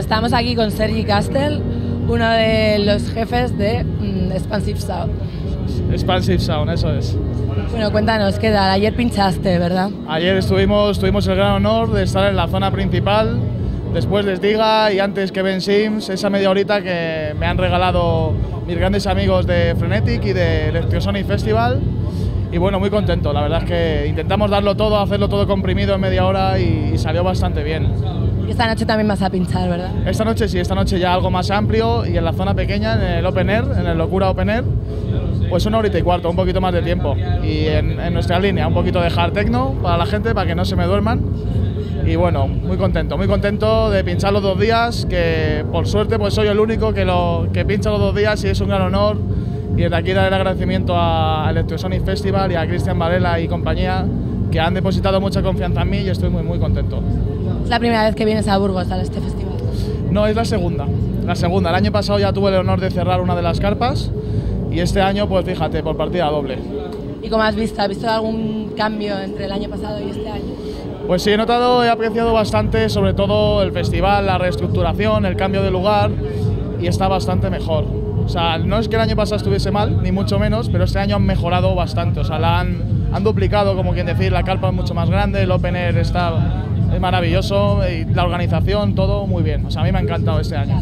estamos aquí con Sergi Castell, uno de los jefes de Expansive Sound. Expansive Sound, eso es. Bueno, cuéntanos, ¿qué tal? Ayer pinchaste, ¿verdad? Ayer tuvimos el gran honor de estar en la zona principal, después de Stiga y antes que Ben Sims, esa media horita que me han regalado mis grandes amigos de Frenetic y de Electrosonic Festival. Y bueno, muy contento, la verdad es que intentamos darlo todo, hacerlo todo comprimido en media hora y salió bastante bien. Y esta noche también vas a pinchar, ¿verdad? Esta noche sí, esta noche ya algo más amplio y en la zona pequeña, en el Open Air, en el Locura Open Air, pues 1 horita y cuarto, un poquito más de tiempo. Y en nuestra línea, un poquito de hard techno para la gente, para que no se me duerman. Y bueno, muy contento de pinchar los 2 días, que por suerte pues soy el único que pincha los 2 días y es un gran honor. Y desde aquí dar el agradecimiento a Electrosonic Festival y a Cristian Varela y compañía, que han depositado mucha confianza en mí y estoy muy contento. ¿Es la primera vez que vienes a Burgos a este festival? No, es la segunda. El año pasado ya tuve el honor de cerrar una de las carpas y este año, pues fíjate, por partida doble. ¿Y cómo has visto? ¿Has visto algún cambio entre el año pasado y este año? Pues sí, he apreciado bastante, sobre todo el festival, la reestructuración, el cambio de lugar, y está bastante mejor. O sea, no es que el año pasado estuviese mal, ni mucho menos, pero este año han mejorado bastante. O sea, la han duplicado, como quien decir, la carpa es mucho más grande, el Open Air es maravilloso, y la organización, todo muy bien. O sea, a mí me ha encantado este año.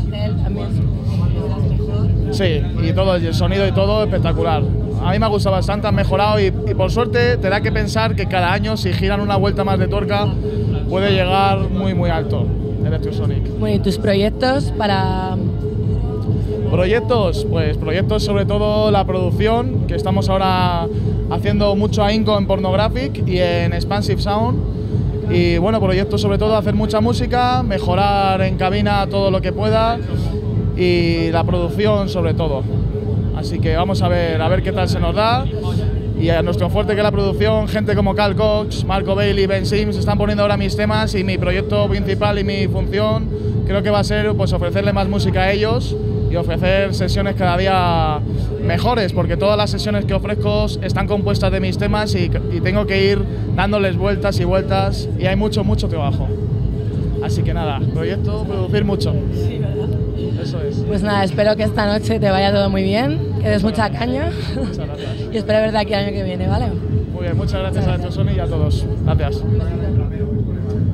Sí, y todo, el sonido y todo espectacular. A mí me ha gustado bastante, han mejorado y por suerte te da que pensar que cada año, si giran una vuelta más de tuerca, puede llegar muy alto Electrosonic. Bueno, ¿y tus proyectos para...? Proyectos, pues proyectos sobre todo la producción, que estamos ahora haciendo mucho ahínco en Pornographic y en Expansive Sound. Y bueno, proyectos sobre todo hacer mucha música, mejorar en cabina todo lo que pueda y la producción sobre todo. Así que vamos a ver qué tal se nos da. Y a nuestro fuerte que es la producción, gente como Cal Cox, Marco Bailey, Ben Sims están poniendo ahora mis temas y mi proyecto principal y mi función creo que va a ser pues ofrecerle más música a ellos y ofrecer sesiones cada día mejores, porque todas las sesiones que ofrezco están compuestas de mis temas y tengo que ir dándoles vueltas y vueltas y hay mucho trabajo. Así que nada, proyecto, producir mucho. Sí, ¿verdad? Eso es. Pues nada, espero que esta noche te vaya todo muy bien, que des mucha caña. Muchas gracias. Y espero verte aquí el año que viene, ¿vale? Muy bien, muchas gracias a Electrosonic y a todos. Gracias.